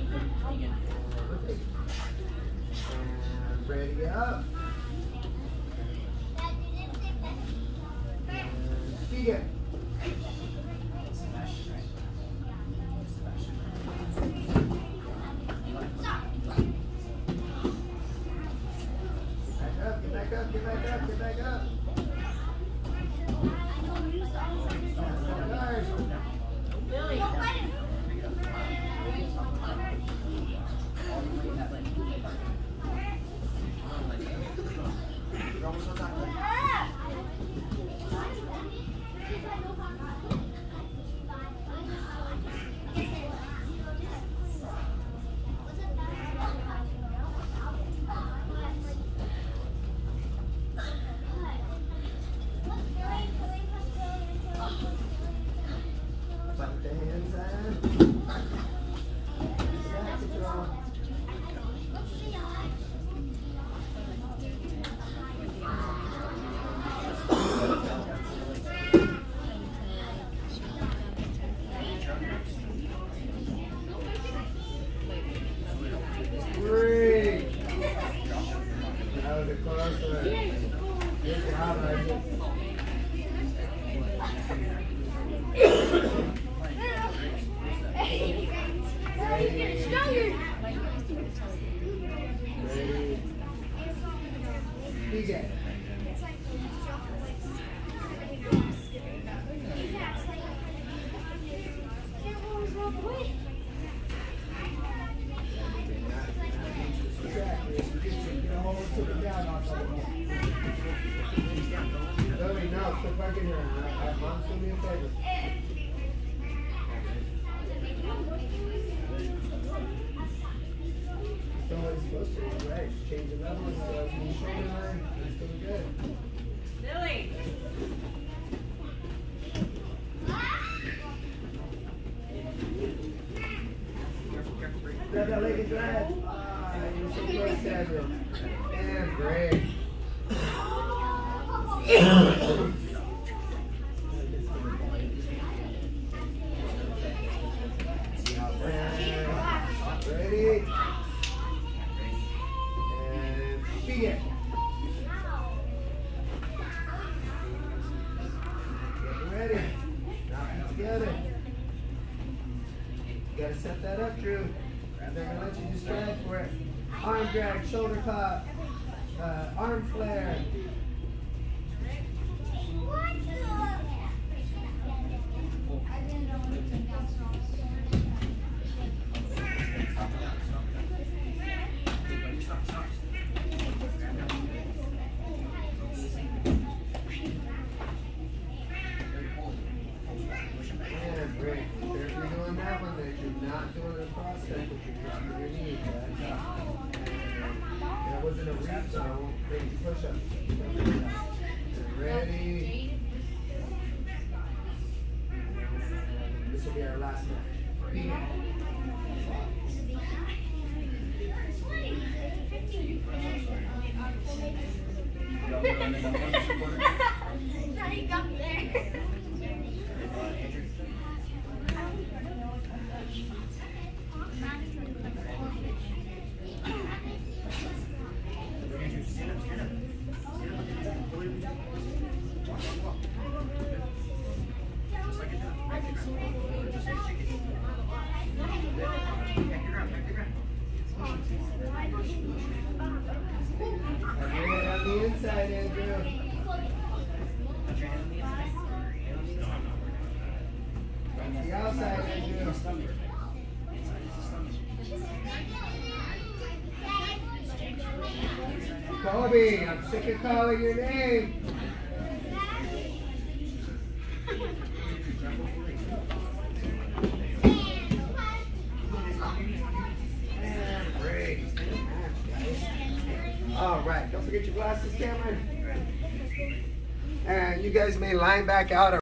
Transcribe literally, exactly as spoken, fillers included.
And ready up. And speed it. Get back up, get back up, get back up. Billy. Put the hands in. Back control. Three. That was a close one. Good job, Isaac. Big it. Lily, no, quit parking here. Mom's doing me a favor. That's what it's supposed to be, right? Change the level, so it's in the shoulder line. It's doing good. Billy. Grab that leg and drive. Ah, you're so close, Samuel. And great. Ready? And speed it. Get ready. Drop it together. You gotta set that up, Drew. They're gonna let you just drag for it. Arm drag, shoulder pop, uh, arm flare. And great. If you're doing that one, that you're not doing a cross step, but you're dropping your knee. That wasn't a reach, so I won't bring push up. Ready? This will be our last match. Beat it. Now you got me there. On the inside, Andrew. On the outside, Andrew. Kobe, I'm sick of calling your name. And great. All right, don't forget your glasses, Cameron. And you guys may line back out.